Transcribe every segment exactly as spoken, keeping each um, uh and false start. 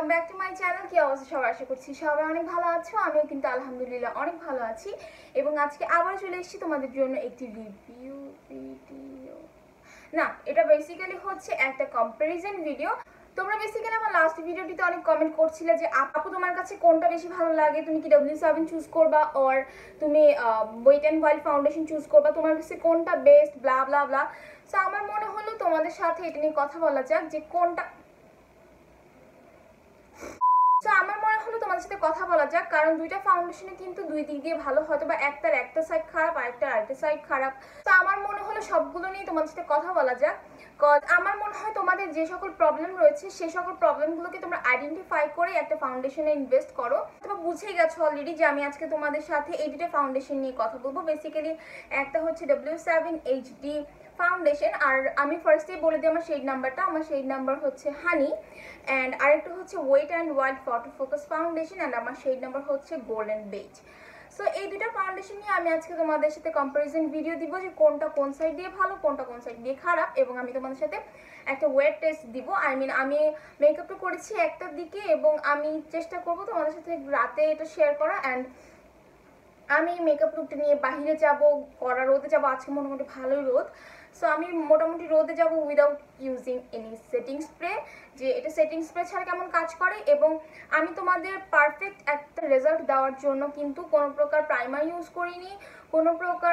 Back to my channel. কি অবস্থা সবার? আশা করছি সবাই অনেক ভালো আছো। আমিও কিন্তু আলহামদুলিল্লাহ অনেক ভালো আছি এবং আজকে আবার চলে এসেছি তোমাদের জন্য একটি রিভিউ ভিডিও। না, এটা বেসিক্যালি হচ্ছে একটা কম্প্যারিজন ভিডিও। তোমরা বেসিক্যালি আমার লাস্ট ভিডিওটিতে অনেক কমেন্ট করছিলে যে আপু তোমার কাছে কোনটা বেশি ভালো লাগে, তুমি কি ডব্লিউ সেভেন চুজ করবা অর তুমি wet and wild foundation choose করবা, তোমার কাছে কোনটা বেস্ট, ব্লা ব্লা ব্লা। সো আমার মনে হলো তোমাদের সাথে এটা নিয়ে কথা বলা যাক যে কোনটা সো আমার মনে হলো তোমাদের সাথে কথা বলা যাক, কারণ দুইটা ফাউন্ডেশনে কিন্তু দুই দিক দিয়ে ভালো, হয়তো বা একটার একটা সাইড খারাপ আর একটা আরেকটা সাইড খারাপ। তো আমার মনে হলো সবগুলো নিয়ে তোমাদের সাথে কথা বলা যাক। কজ আমার মনে হয় তোমাদের যে সকল প্রবলেম রয়েছে সেই সকল প্রবলেমগুলোকে তোমরা আইডেন্টিফাই করে একটা ফাউন্ডেশনে ইনভেস্ট করো। তোমরা বুঝেই গেছো অলরেডি যে আমি আজকে তোমাদের সাথে এই দুটো ফাউন্ডেশন নিয়ে কথা বলবো। বেসিক্যালি একটা হচ্ছে ডব্লিউ সেভেন এইচডি ফাউন্ডেশন, আর আমি ফার্স্টেই বলে দিই আমার শেড নাম্বারটা। আমার শেড নাম্বার হচ্ছে হানি, অ্যান্ড আরেকটা হচ্ছে wet and wild photo focus foundation, and আমার শেড নাম্বার হচ্ছে গোল্ডেন বেজ। সো এই দুটো ফাউন্ডেশন নিয়ে আমি আজকে তোমাদের সাথে কম্পারিজন ভিডিও দিব যে কোনটা কোন সাইড দিয়ে ভালো, কোনটা কোন সাইড দিয়ে খারাপ, এবং আমি তোমাদের সাথে একটা ওয়েট টেস্ট দিব। আই মিন আমি মেকআপটা করেছি একটার দিকে এবং আমি চেষ্টা করবো তোমাদের সাথে রাতে এটা শেয়ার করা। অ্যান্ড আমি মেকআপ লুকটা নিয়ে বাহিরে যাব, কড়া রোদে যাব, আজকে মোটামুটি ভালোই রোদ। সো আমি মোটামুটি রোদে যাব without using any setting spray, যে এটা সেটিং স্প্রে ছাড়া কেমন কাজ করে, এবং আমি তোমাদের পারফেক্ট একটা রেজাল্ট দেওয়ার জন্য কিন্তু কোনো প্রকার প্রাইমার ইউজ করিনি, কোনো প্রকার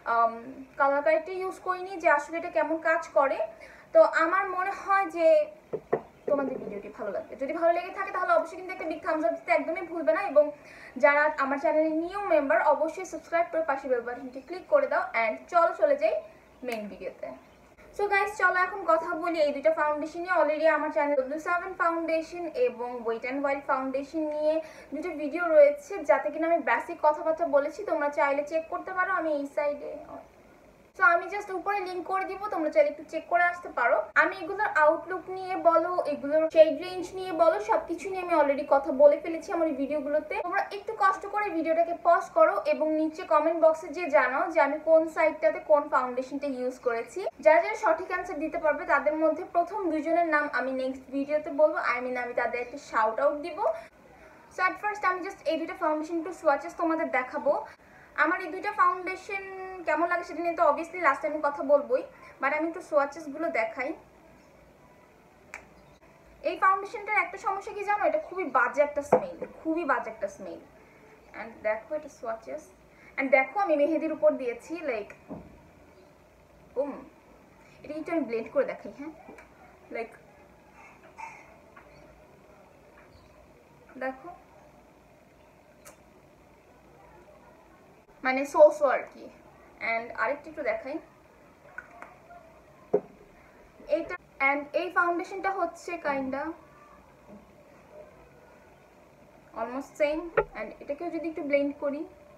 কালার কারেক্টর ইউজ করিনি যে আসলে এটা কেমন কাজ করে। তো আমার মনে হয় যে তোমাদের ভিডিওটি ভালো লাগবে। যদি ভালো লেগে থাকে তাহলে অবশ্যই কিন্তু একটা বিগ থামস আপ দিতে একদমই ভুলবে না, এবং যারা আমার চ্যানেলের নিউ মেম্বার অবশ্যই সাবস্ক্রাইব করে পাশে বেল বাটনটি ক্লিক করে দাও। অ্যান্ড চলো চলে যাই মেইন ভিডিওতে। সো গাইস, চলো এখন কথা বলি এই দুটো ফাউন্ডেশন নিয়ে। অলরেডি আমার চ্যানেল ডব্লিউ সেভেন ফাউন্ডেশন এবং ওয়েট অ্যান্ড ওয়াইল্ড ফাউন্ডেশন নিয়ে দুটো ভিডিও রয়েছে, যাতে কিনা আমি বেসিক কথাবার্তা বলেছি। তোমরা চাইলে চেক করতে পারো, আমি এই সাইডে সো আমি জাস্ট উপরে লিঙ্ক করে দিব, তোমরা চাইলে একটু চেক করে আসতে পারো। আমি এগুলোর আউটলুক নিয়ে বলো, এগুলোর শেড রেঞ্জ নিয়ে বলো, সবকিছু নিয়ে আমি অলরেডি কথা বলে ফেলেছি আমার এই ভিডিওগুলোতে। তোমরা একটু কষ্ট করে ভিডিওটাকে পজ করো এবং নিচে কমেন্ট বক্সে যে জানাও যে আমি কোন সাইডটাতে কোন ফাউন্ডেশনটা ইউজ করেছি। যারা যারা সঠিক অ্যান্সার দিতে পারবে তাদের মধ্যে প্রথম দুজনের নাম আমি নেক্সট ভিডিওতে বলবো। আই মিন আমি তাদের একটা শাউট আউট দিব। সো অ্যাট ফার্স্ট আমি জাস্ট এই দুটো ফাউন্ডেশন একটু সোয়াচেস তোমাদের দেখাবো। আমার এই দুইটা ফাউন্ডেশন কেমন লাগে সেটা নিয়ে তো অবভিয়াসলি লাস্ট আমি কথা বলবোই, বাট আমি একটু সোয়াচেসগুলো দেখাই। এই ফাউন্ডেশনটার একটা সমস্যা কি জানো, এটা খুবই বাজে একটা স্মেল, খুবই বাজে একটা স্মেল। অ্যান্ড দেখো এটা সোয়াচেস, অ্যান্ড দেখো আমি মেহেদির উপর দিয়েছি, লাইক বুম। এটা একটু আমি ব্লেন্ড করে দেখাই। হ্যাঁ, লাইক দেখো মানে সো সো আর কি। অ্যান্ড আরেকটা একটু দেখাই এইটা। অ্যান্ড এই ফাউন্ডেশনটা হচ্ছে কাইন্ডা অলমোস্ট সেম। অ্যান্ড এটাকেও যদি একটু ব্লেন্ড করি,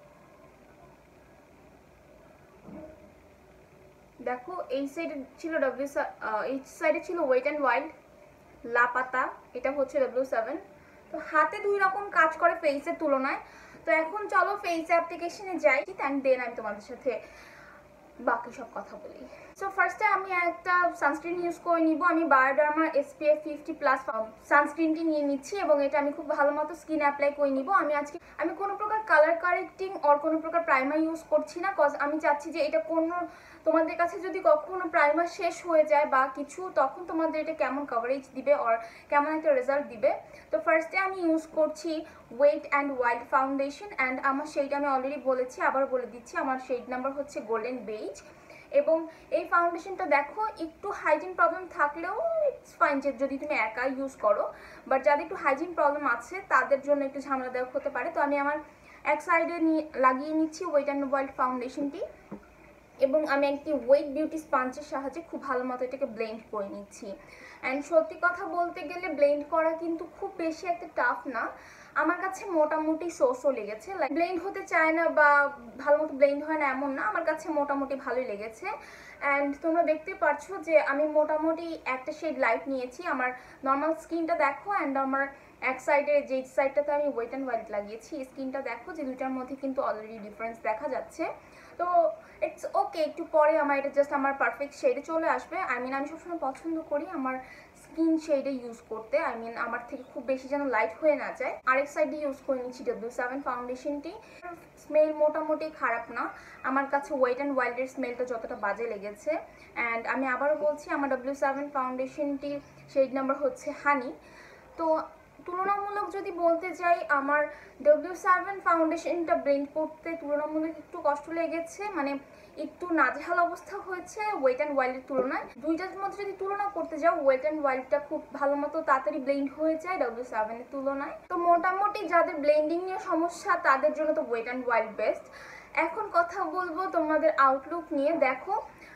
দেখো এই সাইডে ছিল ডব্লিউ এই সাইডে ছিল ওয়েট অ্যান্ড ওয়াইল্ড লাপাতা, এটা হচ্ছে ডব্লিউ সেভেন। তো হাতে দুই রকম কাজ করে ফেসের তুলনায়। তো এখন চলো ফেস অ্যাপ্লিকেশনে যাই, অ্যান্ড দেন আমি তোমাদের সাথে বাকি সব কথা বলি। সো ফার্স্টে আমি একটা সানস্ক্রিন ইউজ করে নিব। আমি বায়োডার্মার এসপিএফ ফিফটি প্লাস সানস্ক্রিনটি নিয়ে নিচ্ছি এবং এটা আমি খুব ভালো মতো স্কিন অ্যাপ্লাই করে নিব। আমি আজকে আমি কোনো প্রকার কালার কারেক্টিং অর কোনো প্রকার প্রাইমার ইউজ করছি না, কজ আমি চাচ্ছি যে এটা কোনো তোমাদের কাছে যদি কখনো প্রাইমার শেষ হয়ে যায় বা কিছু, তখন তোমাদের এটা কেমন কভারেজ দিবে অর কেমন একটা রেজাল্ট দিবে। তো ফার্স্টে আমি ইউজ করছি wet and wild foundation, and আমার শেড আমি অলরেডি বলেছি, আবার বলে দিচ্ছি, আমার শেড নাম্বার হচ্ছে গোল্ডেন বেজ। এবং এই ফাউন্ডেশনটা দেখো একটু হাইজিন প্রবলেম থাকলেও ইটস ফাইন যে যদি তুমি একা ইউজ করো, বাট যাদের একটু হাইজিন প্রবলেম আছে তাদের জন্য একটু ঝামেলাদায়ক হতে পারে। তো আমি আমার এক সাইডে নিয়ে লাগিয়ে নিচ্ছি ওয়েট অ্যান্ড ওয়াইল্ড ফাউন্ডেশনটি, এবং আমি একটি ওয়েট বিউটি স্পঞ্জের সাহায্যে খুব ভালো মতো এটাকে ব্লেন্ড করে নিচ্ছি। অ্যান্ড সত্যি কথা বলতে গেলে ব্লেন্ড করা কিন্তু খুব বেশি একটা টাফ না, আমার কাছে মোটামুটি সোসো লেগেছে। লাইক ব্লেন্ড হতে চায় না বা ভালো মতো ব্লেন্ড হয় না এমন না, আমার কাছে মোটামুটি ভালোই লেগেছে। অ্যান্ড তোমরা দেখতে পাচ্ছ যে আমি মোটামুটি একটা শেড লাইট নিয়েছি। আমার নর্মাল স্কিনটা দেখো, অ্যান্ড আমার এক সাইডে যে সাইডটাতে আমি ওয়েট অ্যান্ড ওয়াইল্ড লাগিয়েছি স্কিনটা দেখো যে দুইটার মধ্যে কিন্তু অলরেডি ডিফারেন্স দেখা যাচ্ছে। তো ইটস ওকে, একটু পরে আমার এটা জাস্ট আমার পারফেক্ট শেডে চলে আসবে। আই মিন আমি সবসময় পছন্দ করি আমার স্কিন শেডে ইউজ করতে, আই মিন আমার থেকে খুব বেশি যেন লাইট হয়ে না যায়। আরেক সাইডে ইউজ করে নিচ্ছি ডব্লিউ সেভেন ফাউন্ডেশনটি। স্মেল মোটামুটি খারাপ না, আমার কাছে ওয়েট অ্যান্ড ওয়াইল্ডের স্মেলটা যতটা বাজে লেগেছে। অ্যান্ড আমি আবারও বলছি, আমার ডব্লিউ সেভেন ফাউন্ডেশনটির শেড নাম্বার হচ্ছে হানি। তো তুলনামূলক যদি বলতে যাই, আমার ডব্লিউ সেভেন ফাউন্ডেশনটা ব্লেন্ড করতে তুলনামূলক একটু কষ্ট লেগেছে, মানে একটু নাজেহাল অবস্থা হয়েছে ওয়েট অ্যান্ড ওয়াইল্ডের তুলনায়। দুইটার মধ্যে যদি তুলনা করতে যাও, ওয়েট অ্যান্ড ওয়াইল্ডটা খুব ভালো মতো তাড়াতাড়ি ব্লেন্ড হয়ে যায় ডব্লিউ সেভেনের তুলনায়। তো মোটামুটি যাদের ব্লেন্ডিং নিয়ে সমস্যা তাদের জন্য তো ওয়েট অ্যান্ড ওয়াইল্ড বেস্ট। এখন কথা বলবো তোমাদের আউটলুক নিয়ে। দেখো,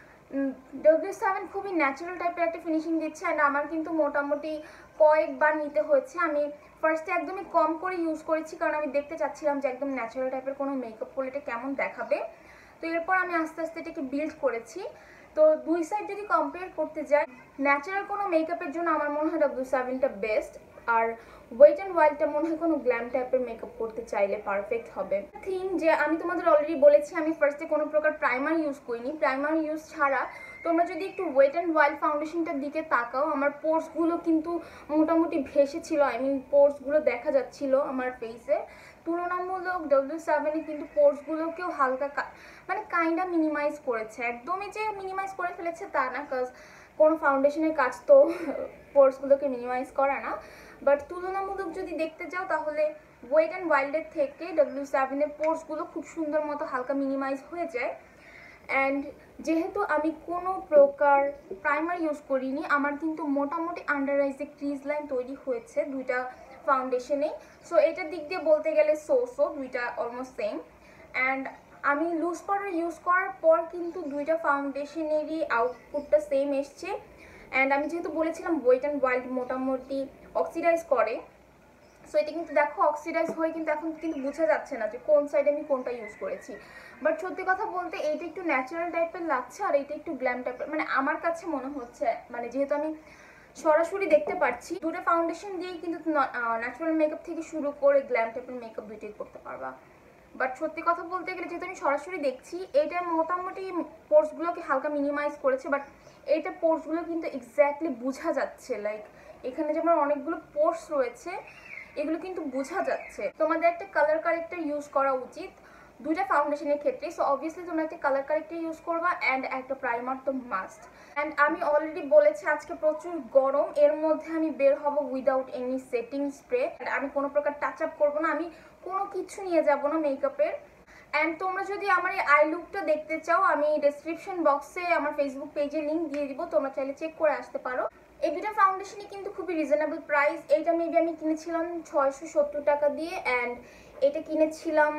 ডব্লিউ সেভেন খুবই ন্যাচারাল টাইপের একটা ফিনিশিং দিচ্ছে, অ্যান্ড আমার কিন্তু মোটামুটি কয়েকবার নিতে হয়েছে। আমি ফার্স্টে একদমই কম করে ইউজ করেছি, কারণ আমি দেখতে চাচ্ছিলাম যে একদম ন্যাচারাল টাইপের কোনো মেকআপ করলে এটা কেমন দেখাবে। তো এরপর আমি আস্তে আস্তে এটাকে বিল্ড করেছি। তো দুই সাইড যদি কম্পেয়ার করতে যাই, ন্যাচারাল কোনো মেকআপের জন্য আমার মনে হয় ডব্লিউ সেভেনটা বেস্ট, আর ওয়েট অ্যান্ড ওয়াইল্ডটা মনে হয় কোনো গ্ল্যাম টাইপের মেকআপ করতে চাইলে পারফেক্ট হবে। থিং যে আমি তোমাদের অলরেডি বলেছি, আমি ফার্স্টে কোনো প্রকার প্রাইমার ইউজ করিনি। প্রাইমার ইউজ ছাড়া তোমরা যদি একটু ওয়েট অ্যান্ড ওয়াইল্ড ফাউন্ডেশনটার দিকে তাকাও, আমার পোর্সগুলো কিন্তু মোটামুটি ভেসে ছিল, আই মিন পোর্সগুলো দেখা যাচ্ছিল আমার ফেসে। তুলনামূলক ডব্লিউ সেভেনে কিন্তু পোর্সগুলোকেও হালকা মানে কাইন্ডা মিনিমাইজ করেছে, একদমই যে মিনিমাইজ করে ফেলেছে তা না, কাজ কোনো ফাউন্ডেশনের কাজ তো পোর্সগুলোকে মিনিমাইজ করা না। বাট তুলনামূলক যদি দেখতে যাও, তাহলে ওয়েট অ্যান্ড ওয়াইল্ডের থেকে ডব্লিউ সেভেনের পোর্সগুলো খুব সুন্দর মতো হালকা মিনিমাইজ হয়ে যায়। অ্যান্ড যেহেতু আমি কোনো প্রকার প্রাইমার ইউজ করিনি, আমার কিন্তু মোটামুটি আন্ডার আইজে ক্রিজ লাইন তৈরি হয়েছে দুইটা ফাউন্ডেশনেই। সো এটার দিক দিয়ে বলতে গেলে সো সো দুইটা অলমোস্ট সেম। অ্যান্ড আমি লুজ পাউডার ইউজ করার পর কিন্তু দুইটা ফাউন্ডেশনেরই আউটপুটটা সেম এসছে। অ্যান্ড আমি যেহেতু বলেছিলাম ওয়েট অ্যান্ড ওয়াইল্ড মোটামুটি অক্সিডাইজ করে, সো এটা কিন্তু দেখো অক্সিডাইজ হয়ে কিন্তু এখন কিন্তু বোঝা যাচ্ছে না যে কোন সাইডে আমি কোনটা ইউজ করেছি। বাট সত্যি কথা বলতে এইটা একটু ন্যাচারাল টাইপের লাগছে, আর এইটা একটু গ্ল্যাম টাইপের, মানে আমার কাছে মনে হচ্ছে, মানে যেহেতু আমি সরাসরি দেখতে পাচ্ছি। দুটো ফাউন্ডেশন দিয়েই কিন্তু ন্যাচারাল মেকআপ থেকে শুরু করে গ্ল্যাম টাইপের মেকআপ দুইটাই করতে পারবা। বাট সত্যি কথা বলতে গেলে যেহেতু আমি সরাসরি দেখছি, এটা মোটামুটি পোর্সগুলোকে হালকা মিনিমাইজ করেছে, বাট এইটা পোর্সগুলো কিন্তু এক্স্যাক্টলি বোঝা যাচ্ছে। লাইক এখানে যেমন অনেকগুলো পোর্স রয়েছে, এগুলো কিন্তু বোঝা যাচ্ছে। তোমাদের একটা কালার কারেক্টার ইউজ করা উচিত দুইটা ফাউন্ডেশনের ক্ষেত্রে। সো অবভিয়াসলি তোমরা একটা কালার কারেক্টার ইউজ করবা, অ্যান্ড একটা প্রাইমার তো মাস্ট। অ্যান্ড আমি অলরেডি বলেছি আজকে প্রচুর গরম, এর মধ্যে আমি বের হব উইদাউট এনি সেটিং স্প্রে। আমি কোনো প্রকার টাচ আপ করবো না, আমি কোনো কিছু নিয়ে যাব না মেকআপের। অ্যান্ড তোমরা যদি আমার এই আই লুকটা দেখতে চাও, আমি ডেসক্রিপশন বক্সে আমার ফেসবুক পেজে লিঙ্ক দিয়ে দিব, তোমরা চাইলে চেক করে আসতে পারো। এই দুটো ফাউন্ডেশনই কিন্তু খুবই রিজনেবল প্রাইস। এইটা মেবি আমি কিনেছিলাম ছয়শো সত্তর টাকা দিয়ে, অ্যান্ড এটা কিনেছিলাম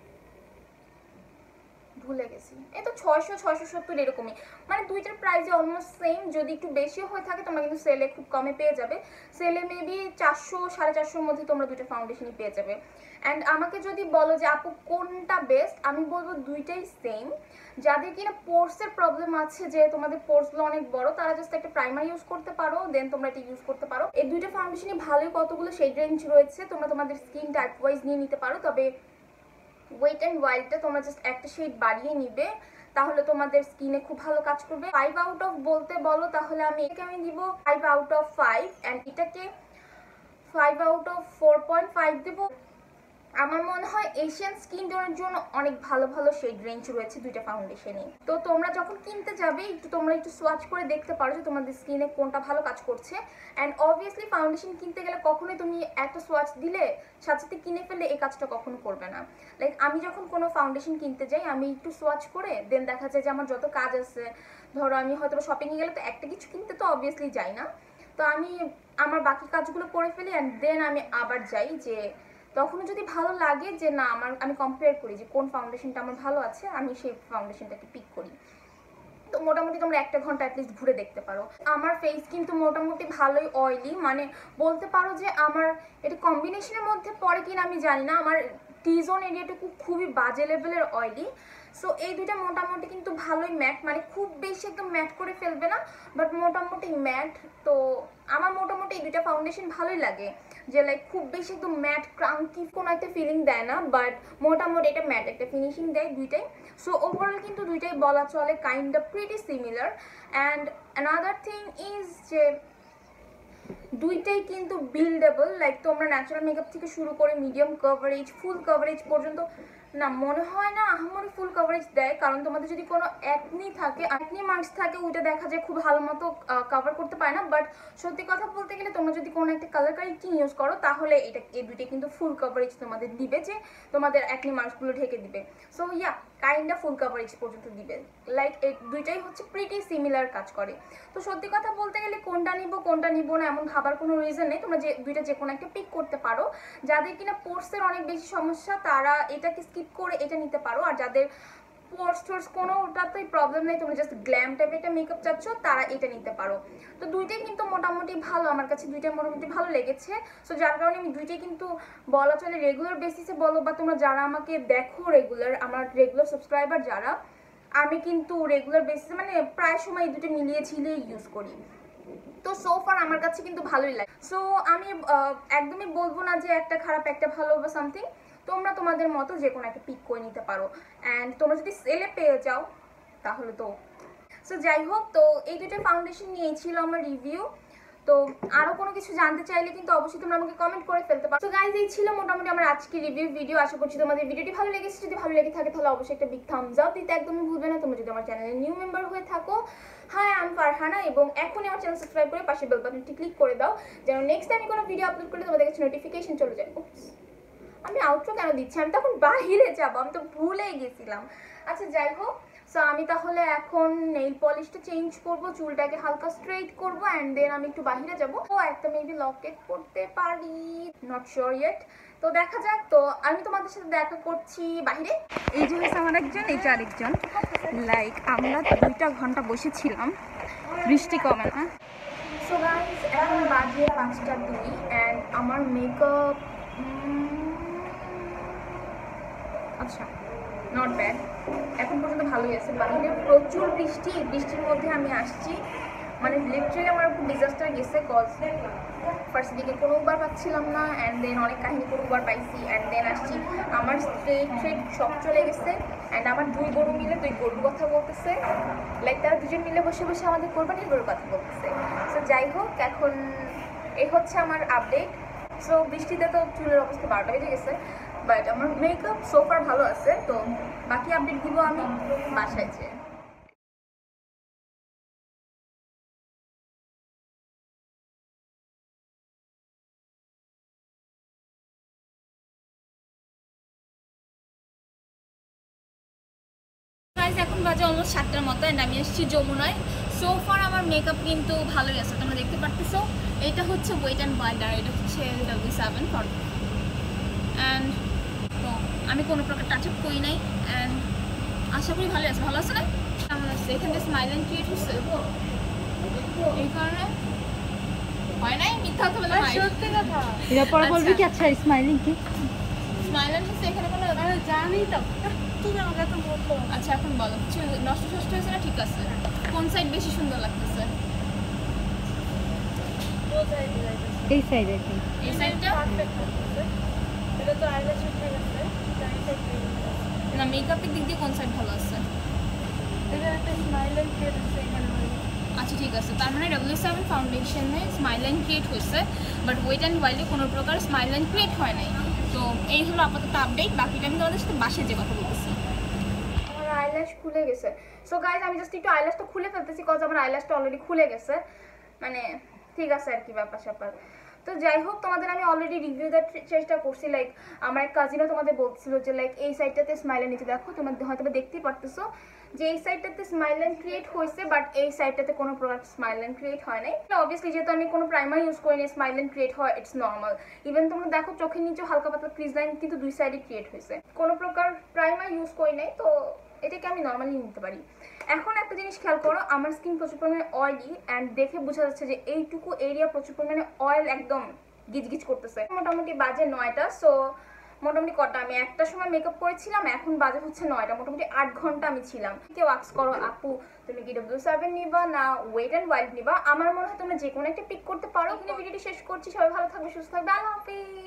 ভুলে গেছি, এই তো ছয়শো ছয়শো সত্তর এরকমই, মানে দুইটার প্রাইসে অলমোস্ট সেম। যদি একটু বেশিও হয়ে থাকে তোমরা কিন্তু সেলে খুব কমে পেয়ে যাবে। সেলে মেবি চারশো সাড়ে চারশোর মধ্যে তোমরা দুটো ফাউন্ডেশনই পেয়ে যাবে। অ্যান্ড আমাকে যদি বলো যে আপু কোনটা বেস্ট, আমি বলবো দুইটাই সেম। যাদের কিনা পোর্সের প্রবলেম আছে, যে তোমাদের পোর্সগুলো অনেক বড়, তারা জাস্ট একটা প্রাইমার ইউজ করতে পারো, দেন তোমরা এটা ইউজ করতে পারো। এই দুইটা ফাউন্ডেশনে ভালোই কতগুলো শেড রেঞ্জ রয়েছে, তোমরা তোমাদের স্কিন টাইপ ওয়াইজ নিয়ে নিতে পারো। তবে ওয়েট অ্যান্ড ওয়াইল্ডটা তোমরা জাস্ট একটা শেড বাড়িয়ে নিবে, তাহলে তোমাদের স্কিনে খুব ভালো কাজ করবে। ফাইভ আউট অফ বলতে বলো, তাহলে আমি এটাকে আমি দিব five out of five, and এটাকে five out of four point five দেবো। আমার মনে হয় এশিয়ান স্কিন টোনের জন্য অনেক ভালো ভালো শেড রেঞ্জ রয়েছে দুইটা ফাউন্ডেশনে। তো তোমরা যখন কিনতে যাবে, একটু তোমরা একটু সোয়াচ করে দেখতে পারো যে তোমাদের স্কিনে কোনটা ভালো কাজ করছে। অ্যান্ড অবভিয়াসলি ফাউন্ডেশন কিনতে গেলে কখনোই তুমি একটা সোয়াচ দিলে সাথে সাথে কিনে ফেললে এই কাজটা কখনো করবে না। লাইক আমি যখন কোনো ফাউন্ডেশন কিনতে যাই, আমি একটু সোয়াচ করে দেন দেখা যায় যে আমার যত কাজ আছে, ধরো আমি হয়তো শপিংয়ে গেলে তো একটা কিছু কিনতে তো অবভিয়াসলি যাই না, তো আমি আমার বাকি কাজগুলো করে ফেলি, অ্যান্ড দেন আমি আবার যাই, যে তখনও যদি ভালো লাগে যে না আমার, আমি কম্পেয়ার করি যে কোন ফাউন্ডেশনটা আমার ভালো আছে, আমি সেই ফাউন্ডেশনটাকে পিক করি। তো মোটামুটি তোমরা একটা ঘন্টা অ্যাটলিস্ট ঘুরে দেখতে পারো। আমার ফেস কিন্তু মোটামুটি ভালোই অয়েলি, মানে বলতে পারো যে আমার এটা কম্বিনেশনের মধ্যে পড়ে কিনা আমি জানি না, আমার টি জোন এরিয়াটুকু খুবই বাজে লেভেলের অয়েলি। সো এই দুইটা মোটামুটি কিন্তু ভালোই ম্যাট, মানে খুব বেশি একদম ম্যাট করে ফেলবে না, বাট মোটামুটি ম্যাট। তো আমার মোটামুটি এই দুইটা ফাউন্ডেশন ভালোই লাগে, যে লাইক খুব বেশি একদম ম্যাট ক্রাঙ্কি কোনো একটা ফিলিং দেয় না, বাট মোটামুটি এটা ম্যাট একটা ফিনিশিং দেয় দুইটাই। সো ওভারঅল কিন্তু দুইটাই বলা চলে kind of pretty similar. And another thing is যে দুইটাই কিন্তু বিল্ডেবল, লাইক তোমরা ন্যাচারাল মেকআপ থেকে শুরু করে মিডিয়াম কভারেজ, ফুল কভারেজ পর্যন্ত, না মনে হয় না আহামরি ফুল কভারেজ দেয়, কারণ তোমাদের যদি কোনো অ্যাকনি থাকে, অ্যাকনি মার্কস থাকে, ওইটা দেখা যায় খুব ভালো মতো কভার করতে পারে না। বাট সত্যি কথা বলতে গেলে তোমরা যদি কোনো একটা কালার কারেক্টিং ইউজ করো তাহলে এটা এই দুইটা কিন্তু ফুল কভারেজ তোমাদের দিবে, যে তোমাদের অ্যাকনি মার্কসগুলো ঢেকে দিবে। So yeah kind of full coverage পর্যন্ত দিবে, লাইক এই দুইটাই হচ্ছে প্রিটি সিমিলার কাজ করে। তো সত্যি কথা বলতে গেলে কোনটা নিব কোনটা নিব না এমন ভাবার কোনো রিজন নেই, তোমরা যে দুইটা যে কোনো একটা পিক করতে পারো। যাদের কিনা পোর্সের অনেক বেশি সমস্যা তারা এটাকে স্কিপ করে এটা নিতে পারো, আর যাদের পোর্স টোর্স কোনোটাতেই প্রবলেম নেই, তোমরা জাস্ট গ্ল্যাম টাইপের একটা মেকআপ চাচ্ছ তারা এটা নিতে পারো। তো দুইটাই কিন্তু মোটামুটি ভালো, আমার কাছে দুইটাই মোটামুটি ভালো লেগেছে। সো যার কারণে আমি দুইটাই কিন্তু বলা চলে রেগুলার বেসিসে বলো বা তোমরা যারা আমাকে দেখো রেগুলার, আমার রেগুলার সাবস্ক্রাইবার যারা, আমি কিন্তু রেগুলার বেসিসে মানে প্রায় সময় এই দুটো মিলিয়ে ঝিলিয়ে ইউজ করি। তো সো ফার আমার কাছে কিন্তু ভালোই লাগে। সো আমি একদমই বলবো না যে একটা খারাপ একটা ভালো বা সামথিং, তোমরা তোমাদের মতো যে কোনো একটা পিক করে নিতে পারো। অ্যান্ড তোমরা যদি সেলে পেয়ে যাও তাহলে তো। সো যাই হোক, তো এই দুটো ফাউন্ডেশন নিয়েই ছিল আমার রিভিউ। তো আরো কোনো কিছু জানতে চাইলে কিন্তু অবশ্যই তোমরা আমাকে কমেন্ট করে ফেলতে পারো। তো গাইজ এই ছিল মোটামুটি আমার আজকে রিভিউ ভিডিও। আশা করছি তোমাদের ভিডিওটি ভালো লেগেছে। যদি ভালো লেগে থাকে তাহলে অবশ্যই একটা বিগ থামস আপ দিতে একদমই ভুলবে না। তোমরা যদি আমার চ্যানেলে নিউ মেম্বার হয়ে থাকো, হাই আমি ফারহানা, এবং এখনই আমার চ্যানেল সাবস্ক্রাইব করে পাশে বেল বাটনটি ক্লিক করে দাও, যেন নেক্সট টাইম কোনো ভিডিও আপলোড করলে তোমাদের কাছে নোটিফিকেশন চলে যায়। আমি আউটরো কেন দিচ্ছি, আমি তখন বাহিরে যাবো, আমি তো ভুলেই গেছিলাম। আচ্ছা যাই হোক, সো আমি তাহলে এখন নেইল পলিশটা চেঞ্জ করব, চুলটাকে হালকা স্ট্রেট করব, অ্যান্ড দেন আমি একটু বাহিরে যাব। ও একটা মেবি লকেট পড়তে পারি, নট শিওর ইয়েট। তো দেখা যাক, তো আমি তোমাদের সাথে দেখা করছি বাহিরে। এই যে হচ্ছে আমার একজন, এই যে আরেকজন, লাইক আমরা দুইটা ঘন্টা বসেছিলাম, বৃষ্টি কমে না। সো গাইস এখন বাজে পাঁচটা দুই, অ্যান্ড আমার মেকআপ আচ্ছা নট ব্যাড, এখন পর্যন্ত ভালোই আছে। বাইরে প্রচুর বৃষ্টি, বৃষ্টির মধ্যে আমি আসছি, মানে লিটারালি আমার খুব ডিজাস্টার গেছে। কজ ফার্স্ট দিকে কোনো উবার পাচ্ছিলাম না, অ্যান্ড দেন অনেক কাহিনী করে উবার পাইছি, অ্যান্ড দেন আসছি আমার স্ট্রেট ট্রেট সব চলে গেছে। অ্যান্ড আমার দুই গরু মিলে দুই গরুর কথা বলতেছে, লাইক তারা দুজন মিলে বসে বসে আমাদের কোরবানির গরুর কথা বলতেছে। সো যাই হোক, এখন এই হচ্ছে আমার আপডেট। সো বৃষ্টিতে তো চুলের অবস্থা বারোটা বেজে গেছে, বাট আমার মেকআপ সোফার ভালো আছে। তো বাকি আপডেট দিব আমি বাসায় যেয়ে। এখন বাজে অলমোস্ট সাতটার মতো, অ্যান্ড আমি এসেছি যমুনায়। সো ফার আমার মেকআপ কিন্তু ভালোই আছে, তোমরা দেখতে পারতেছো। এটা হচ্ছে ওয়েট অ্যান্ড ওয়াইল্ড, আর এটা হচ্ছে ডাব্লিউ সেভেন ফর। অ্যান্ড তো আমি কোনো প্রকার টাচ আপ করি নাই, অ্যান্ড আশা করি ভালো আছে। ভালো আছে না? কেমন আছে? এখানে স্মাইল অ্যান্ড ক্রিয়েট হচ্ছে, এই কারণে হয় নাই, মিথ্যা কথা বলে নাই, সত্যি কথা। এটা পরে বলবি কি? আচ্ছা স্মাইলিং কি? স্মাইল অ্যান্ড হচ্ছে এখানে কোনো জানি তো, তুই আমাকে তো বলতো। আচ্ছা এখন বলো, কিছু নষ্ট নষ্ট হয়েছে না? ঠিক আছে, কোন সাইড বেশি সুন্দর লাগতেছে? এই সাইড আর কি, এই সাইডটা পারফেক্ট লাগতেছে। এটা তো আইল্যাশ উঠে গেছে, এই সাইড না। মেকআপের দিক দিয়ে কোন সাইড ভালো আছে? এটা একটা স্মাইল অ্যান্ড ক্রিয়েট হচ্ছে এখানে। আচ্ছা ঠিক আছে, তার মানে ডাব্লিউ সেভেন ফাউন্ডেশনে স্মাইল অ্যান্ড ক্রিয়েট হয়েছে, বাট ওয়েট অ্যান্ড ওয়াইল্ডে কোনো প্রকার স্মাইল অ্যান্ড ক্রিয়েট হয় নাই। তো এই হলো আপাতত আপডেট, বাকিটা আমি তোমাদের সাথে বাসে যে কথা বলতেছি। আমার আইল্যাশ খুলে গেছে। সো গাইজ আমি জাস্ট একটু আইল্যাশটা খুলে ফেলতেছি, কজ আমার আইল্যাশটা অলরেডি খুলে গেছে, মানে ঠিক আছে আর কি ব্যাপার স্যাপার। তো যাই হোক, তোমাদের আমি অলরেডি রিভিউ দেওয়ার চেষ্টা করছি। লাইক আমার এক কাজিনও তোমাদের বলছিল যে লাইক এই সাইডটাতে স্মাইলের নিচে দেখো, তোমরা হয়তো দেখতেই পারতেছো যে এই সাইডটাতে স্মাইল লাইন ক্রিয়েট হয়েছে, বাট এই সাইডটাতে কোনো প্রকার স্মাইল লাইন ক্রিয়েট হয় নাই। অবভিয়াসলি যেহেতু আমি কোনো প্রাইমার ইউজ করিনি, স্মাইল লাইন ক্রিয়েট হয়, ইটস নর্মাল। ইভেন তোমরা দেখো চোখের নিচেও হালকা পাতলা ক্রিজ লাইন কিন্তু দুই সাইডে ক্রিয়েট হয়েছে, কোনো প্রকার প্রাইমার ইউজ করি নাই, তো এটাকে আমি নর্মালি নিতে পারি। এখন একটা জিনিস খেয়াল করো, আমার স্কিন প্রচুর পরিমাণে অয়েলি, অ্যান্ড দেখে বোঝা যাচ্ছে যে এইটুকু এরিয়া প্রচুর পরিমাণে অয়েল একদম গিজগিজ করতেছে। মোটামুটি বাজে নয়টা। সো মোটামুটি কটা আমি একটা সময় মেকআপ করেছিলাম, এখন বাজে হচ্ছে নয়টা, মোটামুটি আট ঘন্টা আমি ছিলাম। কেউ আক্স করো আপু তুমি কি ডাব্লিউ সেভেন নিবা না ওয়েট অ্যান্ড ওয়াইল্ড নিবা, আমার মনে হয় তোমরা যে কোনো একটা পিক করতে পারো। কিন্তু ভিডিওটি শেষ করছি, সবাই ভালো থাকবে, সুস্থ থাকবে, আল্লাহ হাফিজ।